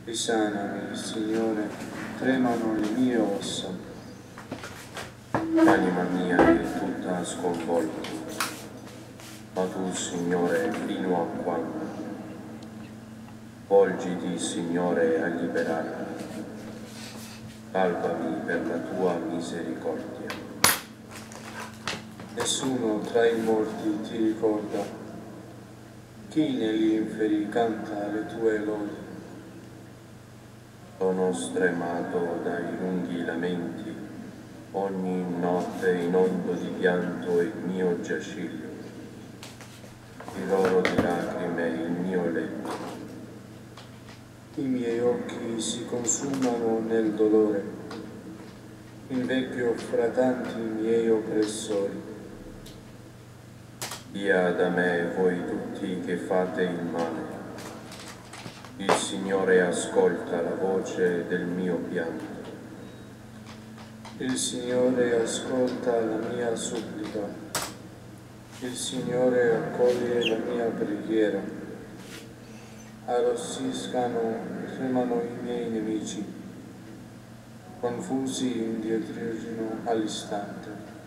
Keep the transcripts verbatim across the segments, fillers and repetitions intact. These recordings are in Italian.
Risanami, Signore, tremano le mie ossa. L'anima mia è tutta sconvolta, ma tu, Signore, fino a quando? Volgiti, Signore, a liberarmi. Salvami per la tua misericordia. Nessuno tra i morti ti ricorda. Chi negli inferi canta le tue lodi? Sono stremato dai lunghi lamenti, ogni notte in ondo di pianto il mio giaciglio, di loro di lacrime il mio letto. I miei occhi si consumano nel dolore, invecchio fra tanti miei oppressori. Via da me voi tutti che fate il male. Il Signore ascolta la voce del mio pianto. Il Signore ascolta la mia supplica. Il Signore accoglie la mia preghiera. Arrossiscano, tremano i miei nemici. Confusi indietreggino all'istante.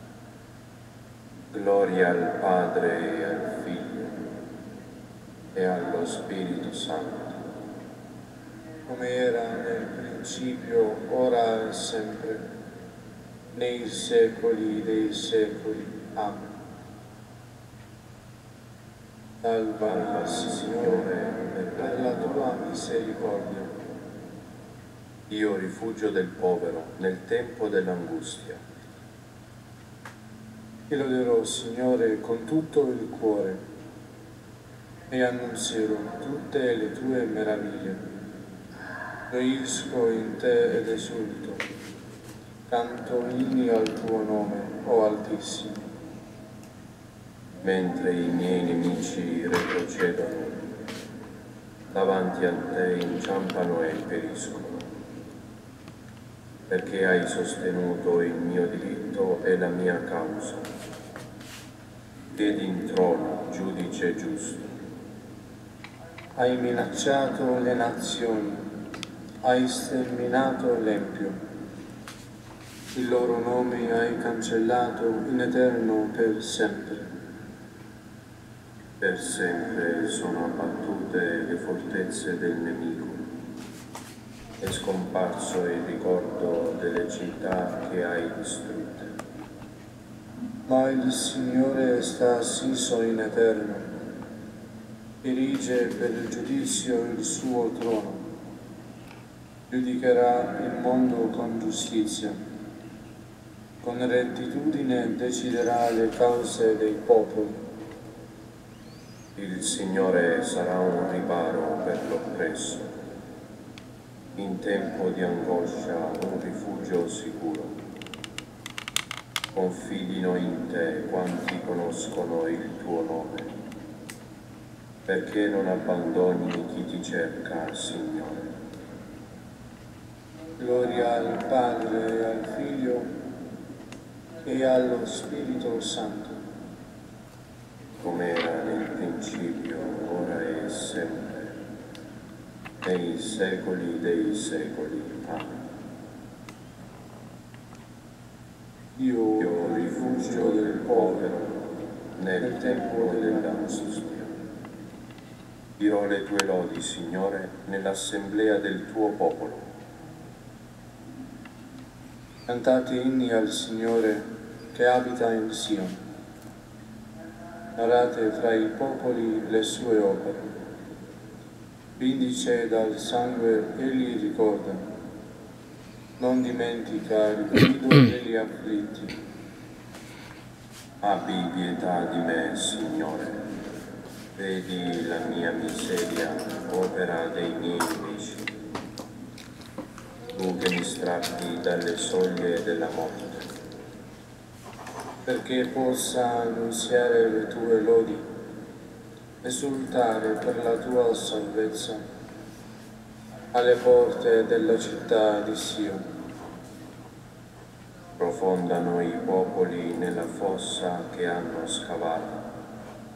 Gloria al Padre e al Figlio e allo Spirito Santo, come era nel principio, ora e sempre, nei secoli dei secoli. Amen. Salva, Signore, per la tua misericordia. Dio rifugio del povero nel tempo dell'angustia. Ti loderò, Signore, con tutto il cuore e annunzierò tutte le tue meraviglie. Gioisco in te ed esulto, canto inni al tuo nome, o Altissimo. Mentre i miei nemici retrocedono, davanti a te inciampano e periscono, perché hai sostenuto il mio diritto e la mia causa. Siedi in trono, giudice giusto. Hai minacciato le nazioni, hai sterminato l'empio. Il loro nome hai cancellato in eterno per sempre. Per sempre sono abbattute le fortezze del nemico. È scomparso il ricordo delle città che hai distrutte. Ma il Signore sta assiso in eterno, dirige per il giudizio il suo trono, giudicherà il mondo con giustizia, con rettitudine deciderà le cause dei popoli. Il Signore sarà un riparo per l'oppresso, in tempo di angoscia un rifugio sicuro. Confidino in te quanti conoscono il tuo nome, perché non abbandoni chi ti cerca, Signore. Gloria al Padre e al Figlio e allo Spirito Santo, come era nel principio, ora e sempre, nei secoli dei secoli. Amen. Io, Io rifugio del povero nel tempo dell'angustia. Dirò le tue lodi, Signore, nell'assemblea del tuo popolo. Cantate inni al Signore che abita in Sion. Narrate fra i popoli le sue opere. Vindice dal sangue egli ricorda. Non dimentica il grido degli afflitti. Abbi pietà di me, Signore. Vedi la mia miseria, opera dei miei nemici. Tu che mi strappi dalle soglie della morte, perché possa annunziare le tue lodi, esultare per la tua salvezza alle porte della città di Sion. Profondano i popoli nella fossa che hanno scavato,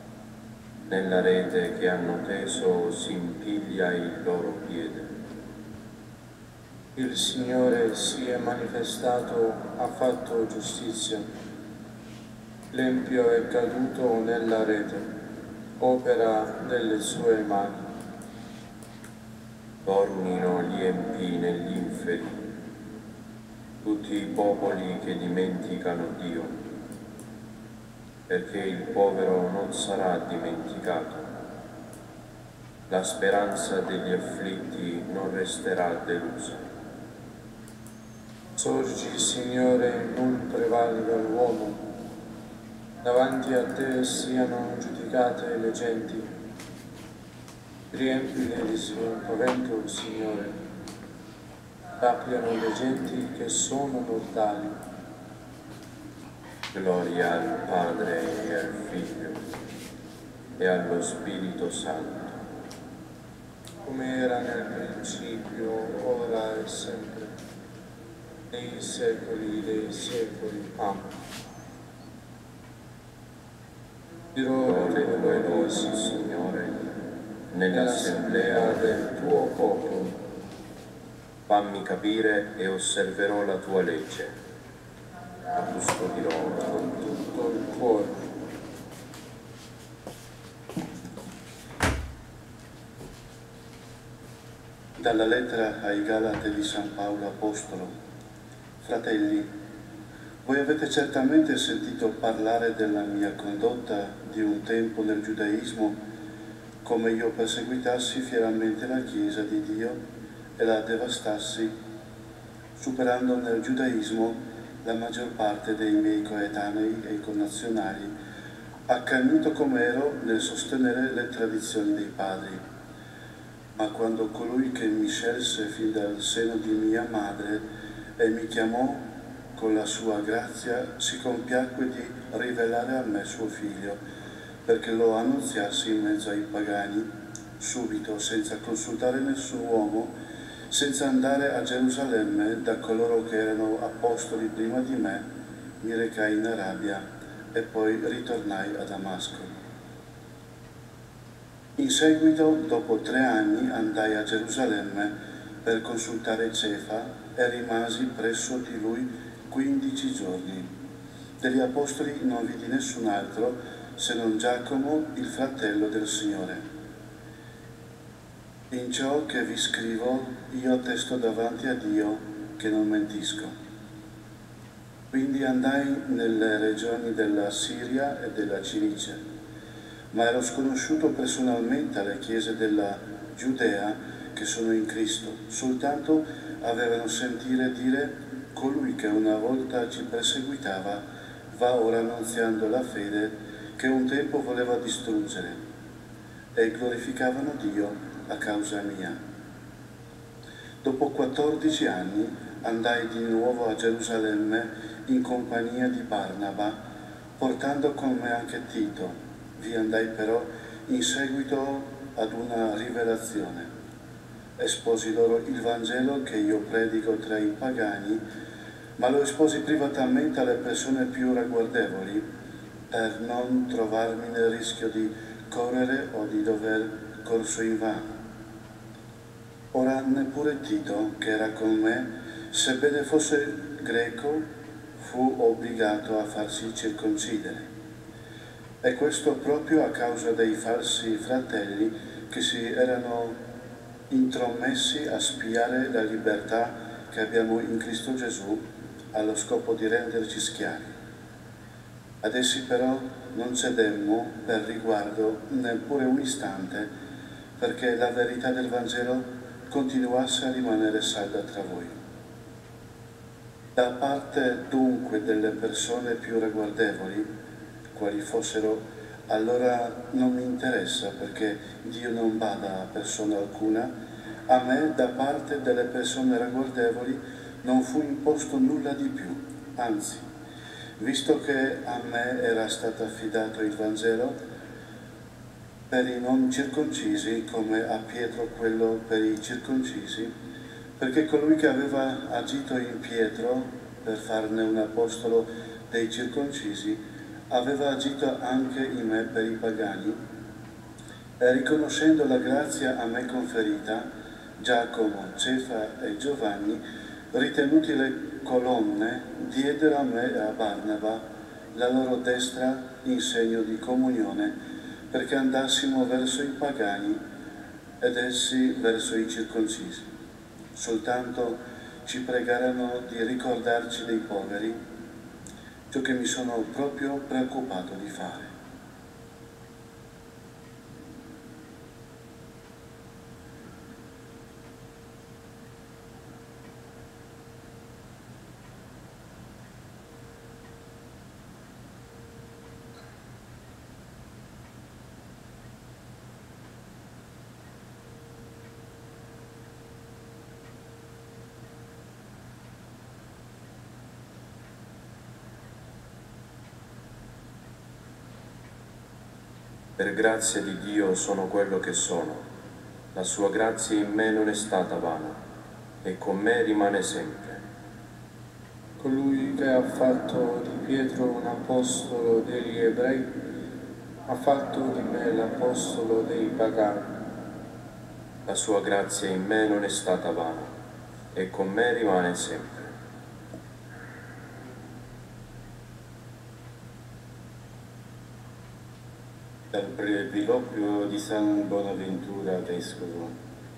nella rete che hanno teso si impiglia il loro piede. Il Signore si è manifestato, ha fatto giustizia. L'empio è caduto nella rete, opera delle sue mani. Tornino gli empi negli inferi, tutti i popoli che dimenticano Dio, perché il povero non sarà dimenticato, la speranza degli afflitti non resterà delusa. Sorgi, Signore, non prevalga l'uomo, davanti a te siano giudicate le genti. Riempile di spavento, Signore, sappiano le genti che sono mortali. Gloria al Padre e al Figlio e allo Spirito Santo, come era nel principio, ora e sempre, nei secoli dei secoli. Amen. Dirò le tue lodi, Signore, nell'assemblea del tuo popolo. Fammi capire e osserverò la tua legge, la custodirò con tutto il cuore. Dalla lettera ai Galati di San Paolo Apostolo. Fratelli, voi avete certamente sentito parlare della mia condotta di un tempo nel giudaismo, come io perseguitassi fieramente la Chiesa di Dio e la devastassi, superando nel giudaismo la maggior parte dei miei coetanei e connazionali, accanito come ero nel sostenere le tradizioni dei padri. Ma quando colui che mi scelse fin dal seno di mia madre e mi chiamò con la sua grazia, si compiacque di rivelare a me suo figlio, perché lo annunziassi in mezzo ai pagani, subito, senza consultare nessun uomo, senza andare a Gerusalemme da coloro che erano apostoli prima di me, mi recai in Arabia e poi ritornai a Damasco. In seguito, dopo tre anni, andai a Gerusalemme per consultare Cefa e rimasi presso di lui quindici giorni. Degli apostoli non vidi nessun altro se non Giacomo, il fratello del Signore. In ciò che vi scrivo, io attesto davanti a Dio che non mentisco. Quindi andai nelle regioni della Siria e della Cilicia, ma ero sconosciuto personalmente alle chiese della Giudea che sono in Cristo. Soltanto avevano sentire dire: colui che una volta ci perseguitava va ora annunziando la fede che un tempo voleva distruggere, e glorificavano Dio a causa mia. Dopo quattordici anni andai di nuovo a Gerusalemme in compagnia di Barnaba, portando con me anche Tito. Vi andai però in seguito ad una rivelazione. Esposi loro il Vangelo che io predico tra i pagani, ma lo esposi privatamente alle persone più ragguardevoli, per non trovarmi nel rischio di correre o di dover corso in vano. Ora neppure Tito, che era con me, sebbene fosse greco, fu obbligato a farsi circoncidere. E questo proprio a causa dei falsi fratelli che si erano intromessi a spiare la libertà che abbiamo in Cristo Gesù allo scopo di renderci schiavi. Ad essi però non cedemmo per riguardo neppure un istante, perché la verità del Vangelo continuasse a rimanere salda tra voi. Da parte dunque delle persone più ragguardevoli, quali fossero, allora non mi interessa, perché Dio non bada a persona alcuna. A me, da parte delle persone ragguardevoli, non fu imposto nulla di più, anzi, visto che a me era stato affidato il Vangelo per i non circoncisi, come a Pietro quello per i circoncisi, perché colui che aveva agito in Pietro per farne un apostolo dei circoncisi aveva agito anche in me per i pagani, e riconoscendo la grazia a me conferita, Giacomo, Cefa e Giovanni, ritenuti le colonne, diedero a me e a Barnaba la loro destra in segno di comunione, perché andassimo verso i pagani ed essi verso i circoncisi. Soltanto ci pregarono di ricordarci dei poveri, ciò che mi sono proprio preoccupato di fare. Per grazia di Dio sono quello che sono. La sua grazia in me non è stata vana e con me rimane sempre. Colui che ha fatto di Pietro un apostolo degli ebrei, ha fatto di me l'apostolo dei pagani. La sua grazia in me non è stata vana e con me rimane sempre. Dal Breviloquio di San Bonaventura Vescovo.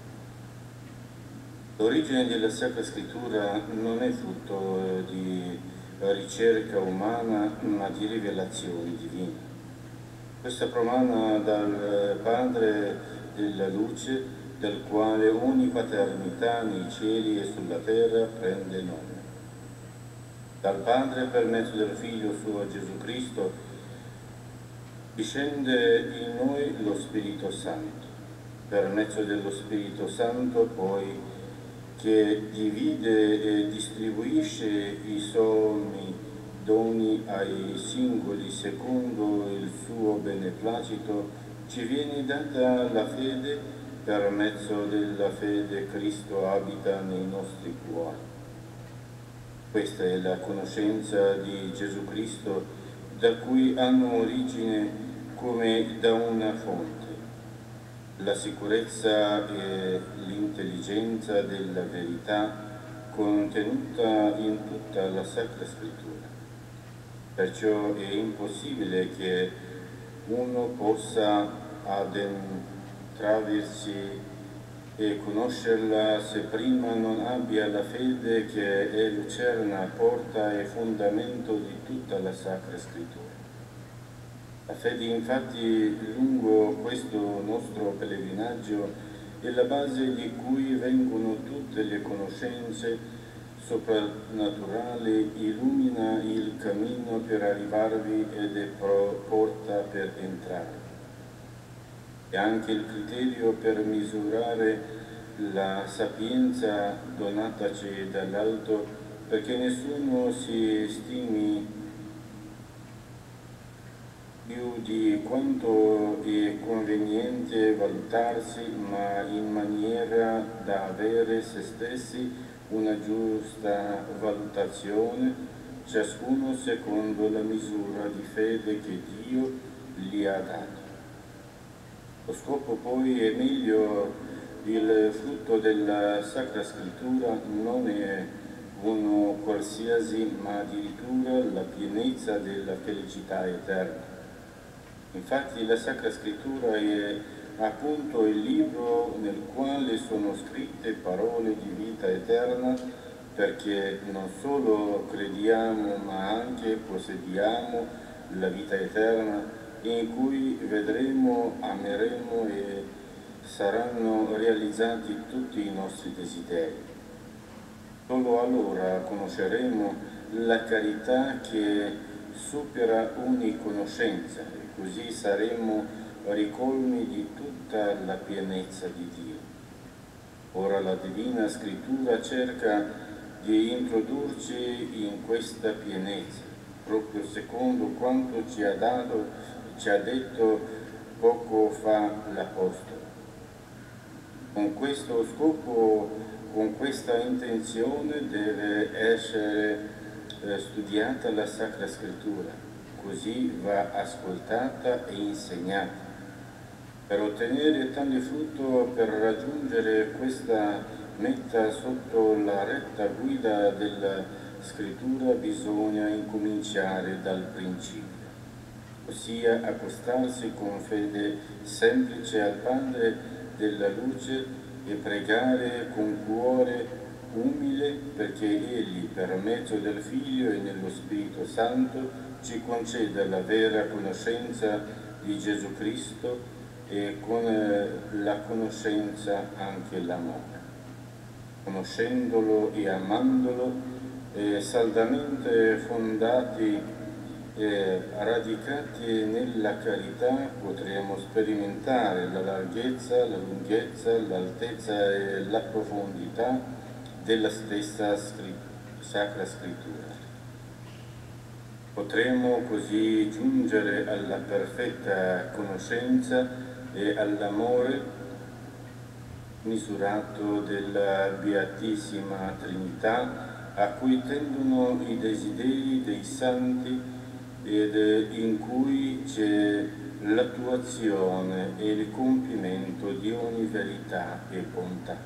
L'origine della Sacra Scrittura non è frutto di ricerca umana, ma di rivelazione divina. Questa promana dal Padre della luce, dal quale ogni paternità nei cieli e sulla terra prende nome. Dal Padre per mezzo del Figlio suo Gesù Cristo discende in noi lo Spirito Santo, per mezzo dello Spirito Santo poi che divide e distribuisce i sommi doni ai singoli secondo il suo beneplacito, ci viene data la fede, per mezzo della fede Cristo abita nei nostri cuori. Questa è la conoscenza di Gesù Cristo, da cui hanno origine come da una fonte la sicurezza e l'intelligenza della verità contenuta in tutta la Sacra Scrittura. Perciò è impossibile che uno possa addentrarsi e conoscerla se prima non abbia la fede che è lucerna, porta e fondamento di tutta la Sacra Scrittura. La fede infatti lungo questo nostro pellegrinaggio è la base di cui vengono tutte le conoscenze soprannaturali, illumina il cammino per arrivarvi ed è porta per entrare. È anche il criterio per misurare la sapienza donataci dall'alto, perché nessuno si stimi più di quanto è conveniente valutarsi, ma in maniera da avere se stessi una giusta valutazione, ciascuno secondo la misura di fede che Dio gli ha dato. Lo scopo poi è meglio il frutto della Sacra Scrittura non è uno qualsiasi, ma addirittura la pienezza della felicità eterna. Infatti la Sacra Scrittura è appunto il libro nel quale sono scritte parole di vita eterna, perché non solo crediamo ma anche possediamo la vita eterna in cui vedremo, ameremo e saranno realizzati tutti i nostri desideri. Solo allora conosceremo la carità che supera ogni conoscenza e così saremo ricolmi di tutta la pienezza di Dio. Ora la Divina Scrittura cerca di introdurci in questa pienezza, proprio secondo quanto ci ha dato, ci ha detto poco fa l'Apostolo. Con questo scopo, con questa intenzione deve essere eh, studiata la Sacra Scrittura, così va ascoltata e insegnata. Per ottenere tale frutto, per raggiungere questa meta sotto la retta guida della Scrittura, bisogna incominciare dal principio, ossia accostarsi con fede semplice al Padre della luce e pregare con cuore umile perché Egli, per mezzo del Figlio e nello Spirito Santo, ci conceda la vera conoscenza di Gesù Cristo e con la conoscenza anche l'amore. Conoscendolo e amandolo, eh, saldamente fondati e radicati nella carità, potremo sperimentare la larghezza, la lunghezza, l'altezza e la profondità della stessa scrittura, Sacra Scrittura. Potremo così giungere alla perfetta conoscenza e all'amore misurato della Beatissima Trinità, a cui tendono i desideri dei santi ed in cui c'è l'attuazione e il compimento di ogni verità e bontà.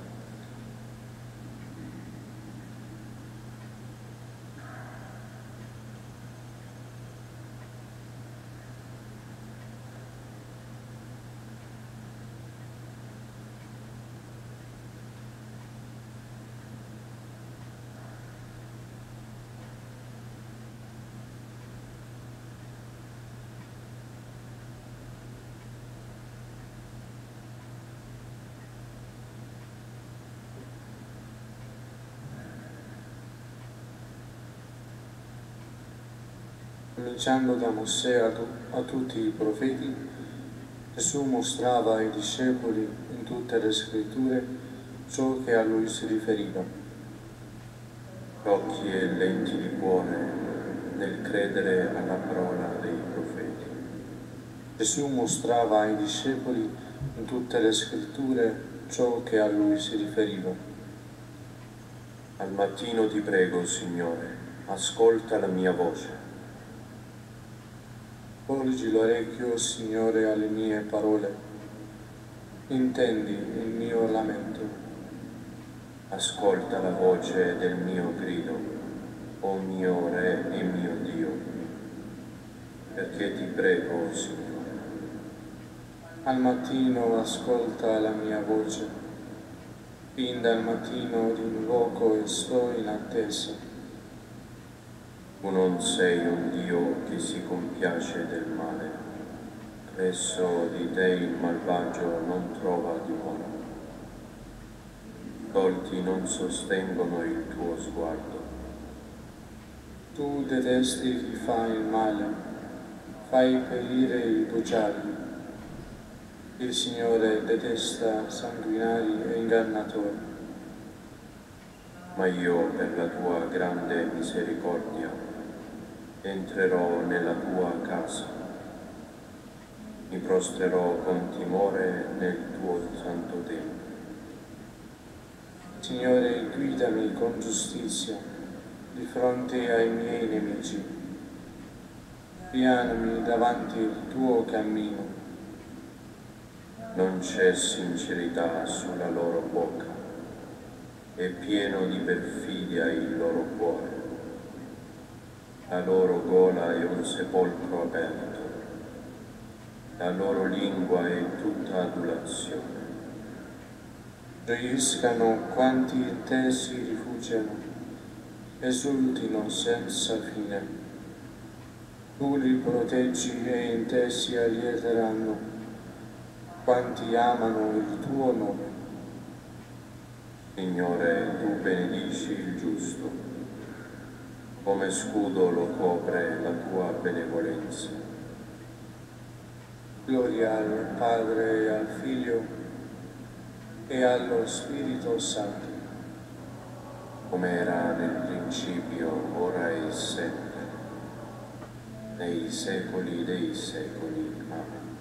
Cominciando da Mosè a, tu- a tutti i profeti, Gesù mostrava ai discepoli in tutte le scritture ciò che a lui si riferiva. Occhi e lenti di cuore nel credere alla parola dei profeti. Gesù mostrava ai discepoli in tutte le scritture ciò che a lui si riferiva. Al mattino ti prego, Signore, ascolta la mia voce. Volgi l'orecchio, Signore, alle mie parole. Intendi il mio lamento. Ascolta la voce del mio grido, o mio Re e mio Dio, perché ti prego, Signore. Al mattino ascolta la mia voce. Fin dal mattino ti invoco e sto in attesa. Tu non sei un Dio che si compiace del male, presso di te il malvagio non trova dimora. I colti non sostengono il tuo sguardo. Tu detesti chi fa il male, fai perire i bocciali. Il Signore detesta sanguinari e ingannatori. Ma io, per la tua grande misericordia, entrerò nella tua casa, mi prostrerò con timore nel tuo santo tempio. Signore, guidami con giustizia di fronte ai miei nemici. Pianami davanti il tuo cammino. Non c'è sincerità sulla loro bocca, è pieno di perfidia il loro cuore. La loro gola è un sepolcro aperto, la loro lingua è tutta adulazione. Gioiscano quanti in te si rifugiano, esultino senza fine. Tu li proteggi e in te si allieteranno, quanti amano il tuo nome. Signore, tu benedici il giusto, come scudo lo copre la tua benevolenza. Gloria al Padre e al Figlio e allo Spirito Santo. Come era nel principio, ora e sempre, nei secoli dei secoli. Amen.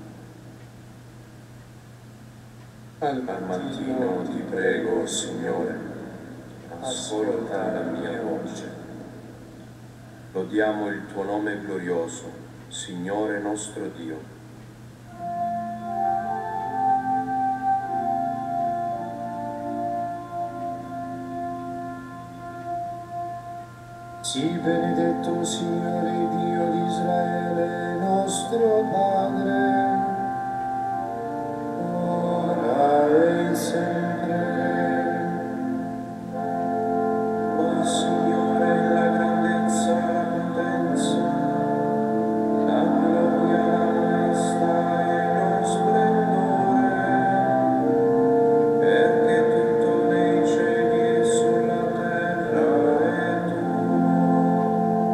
Al Al mattino ti prego, Signore, ascolta la mia voce. Lodiamo il tuo nome glorioso, Signore nostro Dio. Sii benedetto, Signore Dio di Israele, nostro Padre, ora e sempre. O Signore, la grandezza, la potenza, la gloria, la maestà e lo splendore, perché tutto nei cieli e sulla terra è tuo.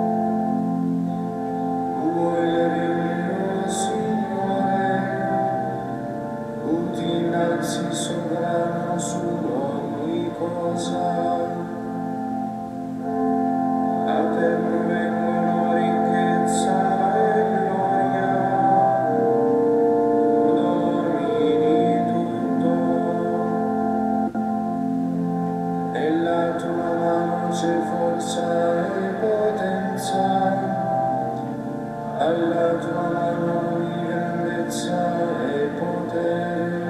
Tuo è il regno, Signore, tu ti innalzi sovrano su ogni cosa. A te provengono ricchezza e gloria, tu domini tutto. Nella tua mano c'è forza e potenza, alla tua mano di grandezza e potere.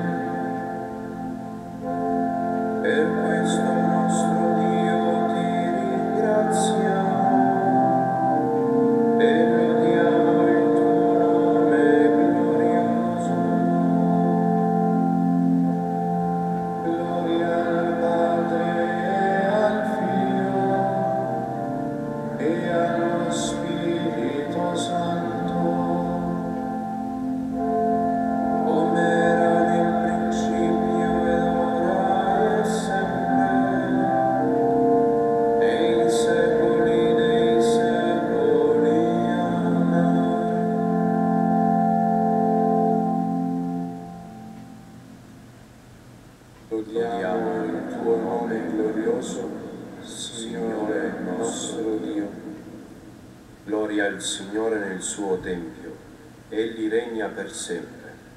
Per questo nostro Dio ti ringraziamo e lodiamo il tuo nome glorioso. Gloria al Padre e al Figlio e allo Spirito Santo, come era nel principio ed ora e sempre, e in secoli dei secoli. Amen. Lodiamo il tuo nome glorioso, Signore nostro Dio. Gloria al Signore nel suo Tempio, Egli regna per sempre.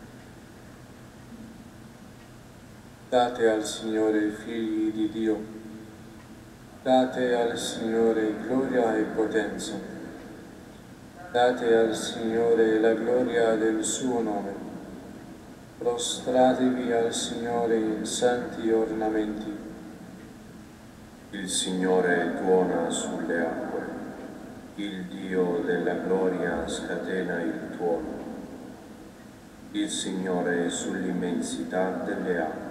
Date al Signore, figli di Dio, date al Signore gloria e potenza, date al Signore la gloria del suo nome, prostratevi al Signore in santi ornamenti. Il Signore tuona sulle acque, il Dio della gloria scatena il tuono. Il Signore è sull'immensità delle acque.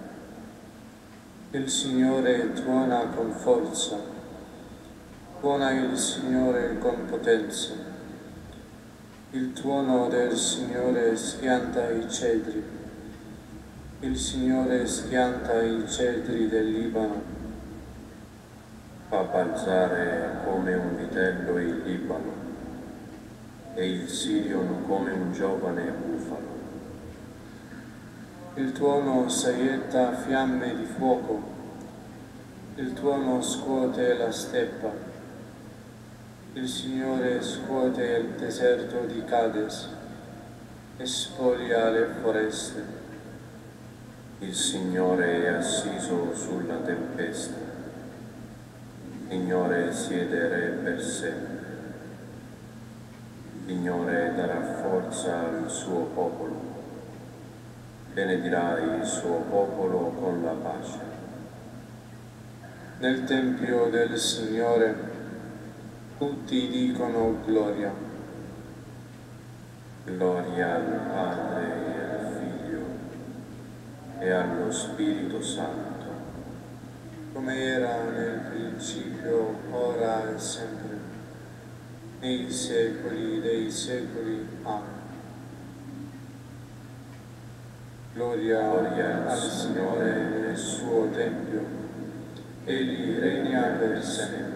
Il Signore tuona con forza, tuona il Signore con potenza. Il tuono del Signore schianta i cedri, il Signore schianta i cedri del Libano. Fa balzare come un vitello il Libano e il Sirion come un giovane bufalo. Il tuono saietta fiamme di fuoco, il tuono scuote la steppa, il Signore scuote il deserto di Cades e spolia le foreste. Il Signore è assiso sulla tempesta, il Signore siede re per sempre. Il Signore darà forza al suo popolo, benedirà il suo popolo con la pace. Nel Tempio del Signore tutti dicono gloria. Gloria al Padre e al Figlio e allo Spirito Santo, come era nel principio, ora e sempre, nei secoli dei secoli. Amen. Gloria, Gloria al Signore nel suo Tempio, Egli regna per sempre.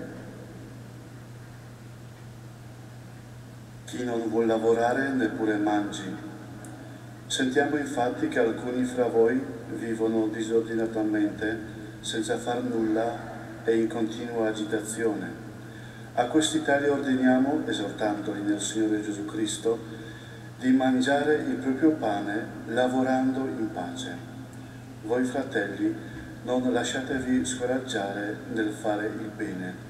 Chi non vuol lavorare neppure mangi. Sentiamo infatti che alcuni fra voi vivono disordinatamente, senza far nulla e in continua agitazione. A questi tali ordiniamo, esortandoli nel Signore Gesù Cristo, di mangiare il proprio pane lavorando in pace. Voi fratelli, non lasciatevi scoraggiare nel fare il bene.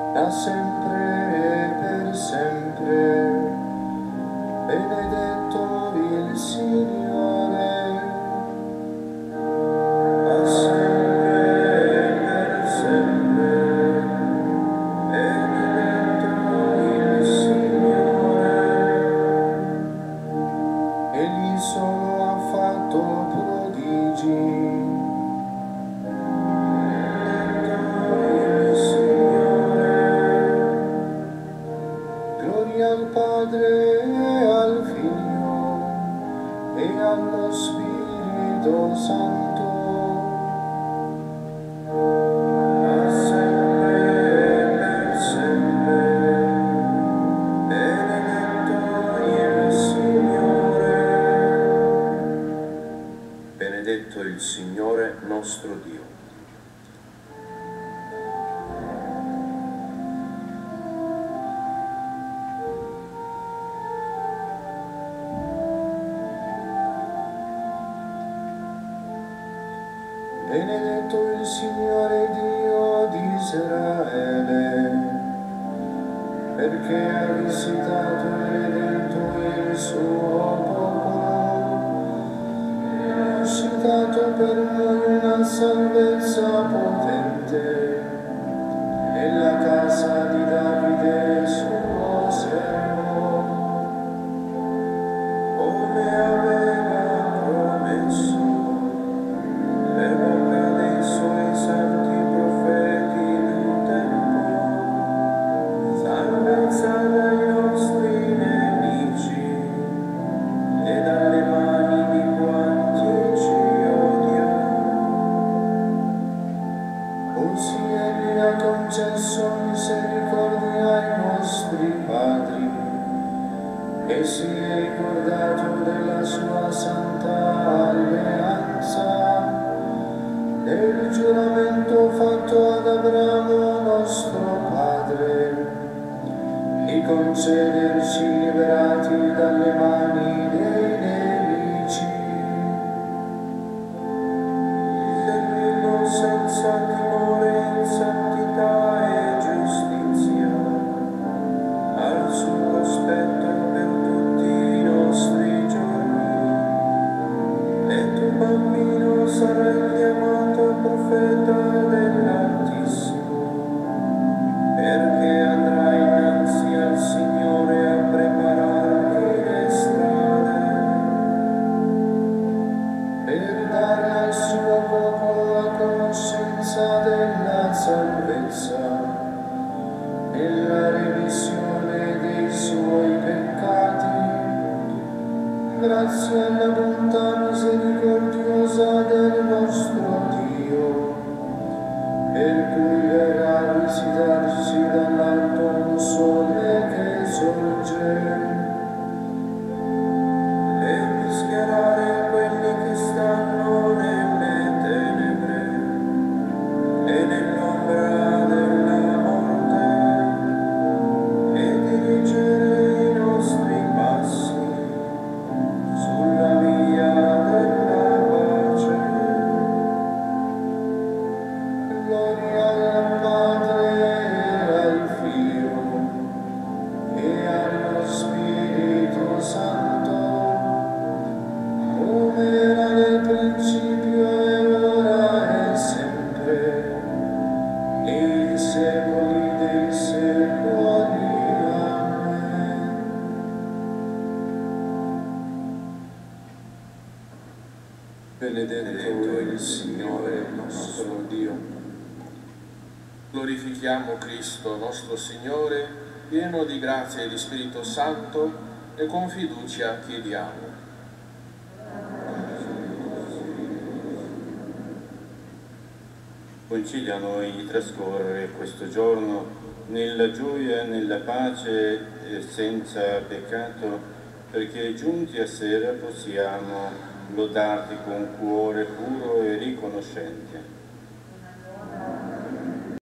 da sempre e per sempre. Benedetto il Signore, da sempre e per sempre. Benedetto il Signore, Egli solo ha fatto prodigi. Al Padre e al Figlio e allo Spirito Santo, da sempre e per sempre. Benedetto il Signore. Benedetto il Signore nostro Dio. Benedetto il Signore Dio di Israele, perché ha visitato e redento il suo popolo, e ha suscitato per noi una salvezza potente nella casa di Davide suo servo, come aveva promesso per bocca dei suoi santi profeti del tempo, salvezza dai nostri nemici e dalle mani di quanti ci odiano. Così Egli ha concesso misericordia ai nostri padri e si è ricordato della sua santa alleanza, del giuramento fatto ad Abramo nostro padre, di concederci liberati dalle mani dei nemici, di servirlo senza timore in santità e giustizia, al suo cospetto per tutti i nostri giorni. E tu, bambino, sarai chiamato profeta dell'Altissimo, perché andrai innanzi al Signore a preparargli le strade, per dare al suo popolo la conoscenza della salvezza e la remissione dei suoi peccati, grazie alla bontà misericordiosa del nostro Dio, per cui verrà a visitarci dall'alto un sole che sorge, per rischiarare quelli che stanno nelle tenebre e nell'ombra della morte, e dirigere i nostri passi sulla via della pace. Gloria al Padre e al Figlio e allo Spirito Santo, come era nel principio e ora e sempre, nei secoli dei secoli. Amen. Benedetto il Signore nostro Dio. Glorifichiamo Cristo nostro Signore, pieno di grazia e di Spirito Santo, e con fiducia chiediamo. Concilia a noi di trascorrere questo giorno nella gioia, nella pace e senza peccato, perché giunti a sera possiamo lodarti con cuore puro e riconoscente.